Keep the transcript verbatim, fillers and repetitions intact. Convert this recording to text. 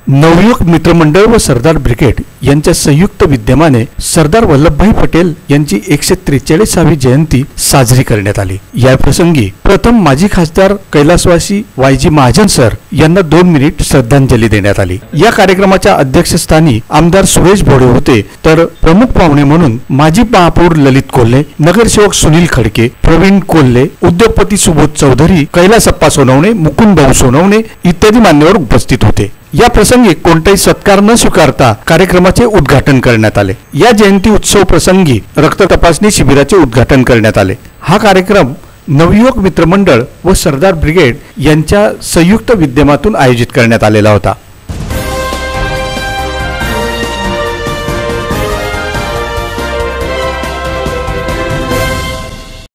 नवयुवक मित्रमंडळ व सरदार ब्रिगेड यांच्या संयुक्त विद्यमाने सरदार वल्लभभाई पटेल यांची एकशे त्रेचाळीसावी जयंती साजरी करण्यात आली। या प्रसंगी प्रथम माजी खासदार कैलासवासी वाय जी महाजन सर यांना दोन मिनिट श्रद्धांजली देण्यात आली। या कार्यक्रमाच्या अध्यक्षस्थानी आमदार सुरेश भोडे होते, तर प्रमुख पाहुणे म्हणून माजी महापौर ललित कोल्हे, नगरसेवक सुनील खडके, प्रवीण कोल्हे, उद्योगपती सुबोध चौधरी, कैलासप्पा सोनवणे, मुकुंद भाऊ सोनवणे इत्यादी मान्यवर उपस्थित होते। या प्रसंगी कोणताही सत्कार न स्वीकारता कार्यक्रमाचे उद्घाटन करण्यात आले। या जयंती उत्सव प्रसंगी रक्त तपासणी शिबिराचे उद्घाटन करण्यात आले। हा कार्यक्रम नवयुवक मित्रमंडळ व सरदार ब्रिगेड यांच्या संयुक्त विद्यमातून आयोजित करण्यात आलेला होता।